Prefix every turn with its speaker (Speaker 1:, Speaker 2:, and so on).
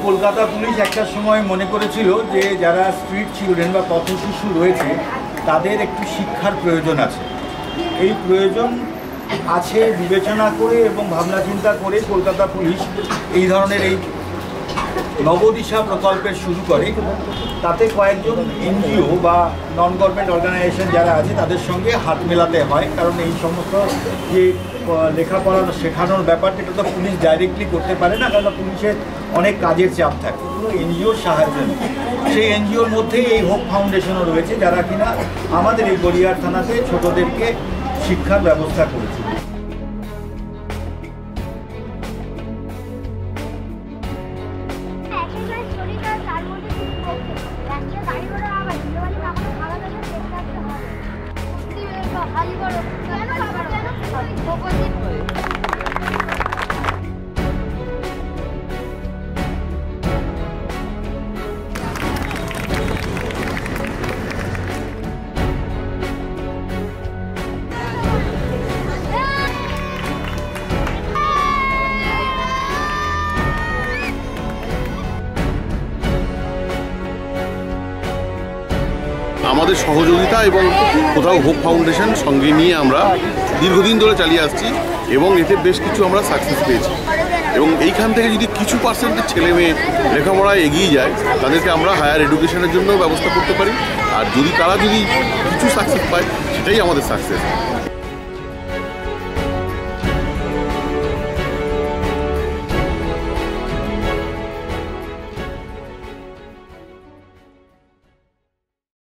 Speaker 1: Kolkata police একটা সময় মনে করেছিল যে যারা স্ট্রিট চিলড্রেন বা পথশিশু রয়েছে তাদের একটু শিক্ষার প্রয়োজন আছে। এই প্রয়োজন আছে বিবেচনা করে এবং ভাবনা চিন্তা করে কলকাতা পুলিশ এই ধরনের এই নবদিশা প্রকল্পের শুরু করে। তাতে কয়েকজন এনজিও বা নন গভর্নমেন্ট অর্গানাইজেশন যারা আছে তাদের সঙ্গে হাত মেলাতে হয়, কারণ এই সমস্ত যে লেখাপড়া শেখানোর ব্যাপারটা এটা তো পুলিশ ডাইরেক্টলি করতে পারে না, কারণ পুলিশের অনেক কাজের চাপ থাকে, এগুলো এনজিওর সাহায্য নেয়। সেই এনজিওর মধ্যেই এই হোপ ফাউন্ডেশনও রয়েছে, যারা কিনা আমাদের এই গড়িয়ার থানাতে ছোটদেরকে শিক্ষার ব্যবস্থা করেছে।
Speaker 2: আমাদের সহযোগিতা এবং কোথাও হোপ ফাউন্ডেশন সঙ্গে নিয়ে আমরা দীর্ঘদিন ধরে চালিয়ে আসছি এবং এতে বেশ কিছু আমরা সাকসেস পেয়েছি। এবং এইখান থেকে যদি কিছু পার্সেন্টের ছেলে মেয়ে লেখাপড়ায় এগিয়ে যায় তাদেরকে আমরা হায়ার এডুকেশনের জন্য ব্যবস্থা করতে পারি। আর যদি তারা কিছু সাকসেস পায় সেটাই আমাদের সাকসেস।